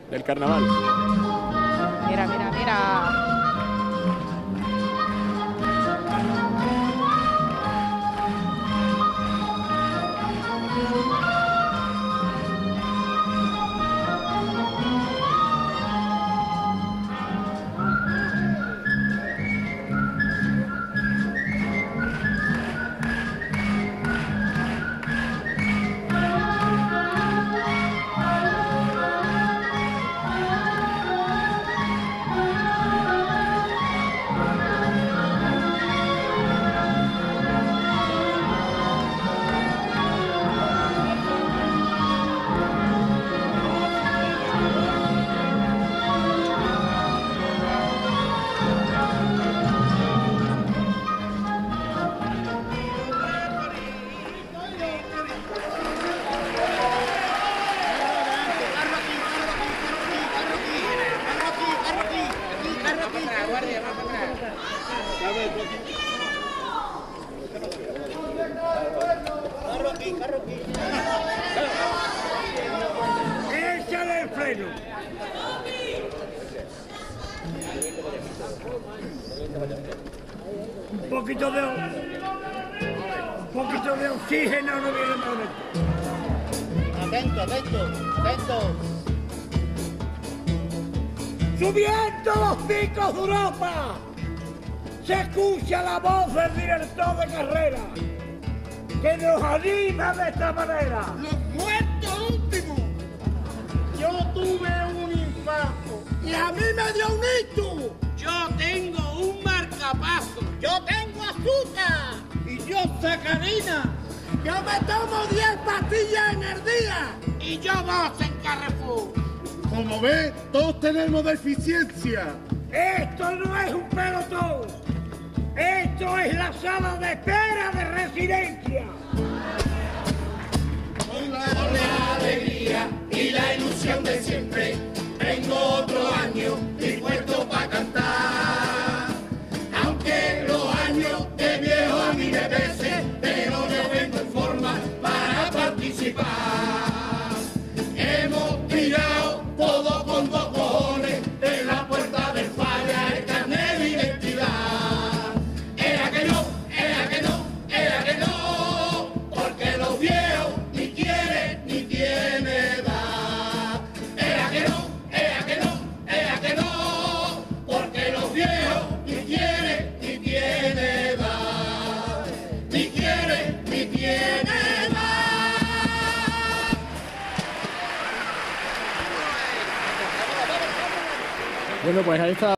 del carnaval. Mira, mira, mira. ¡Échale el freno! Un poquito de oxígeno no viene mal. Atento, atento, atento. ¡Subiendo los picos de Europa! Se escucha la voz del director de carrera, que nos anima de esta manera. ¡Los muertos últimos! Yo tuve un infarto. ¡Y a mí me dio un ictus! Yo tengo un marcapaso. Yo tengo azúcar. Y yo sacarina. ¡Yo me tomo 10 pastillas en el día! Y yo 2 en Carrefour. Como ves, todos tenemos deficiencia. Esto no es un pelotón. Esto es la sala de espera de residencia. Con la alegría y la ilusión de siempre, tengo otro año dispuesto para cantar. Aunque los años de viejo a mí me pesen, pero yo vengo en forma para participar. Hemos tirado todo con 2 cojones de la puerta del falla, el carnet de identidad. Era que no, era que no, era que no, porque los viejos ni quieren ni tienen edad. Era que no, era que no, era que no, porque los viejos ni quieren ni tienen edad. Ni quieren ni tienen edad. Bueno, pues ahí está.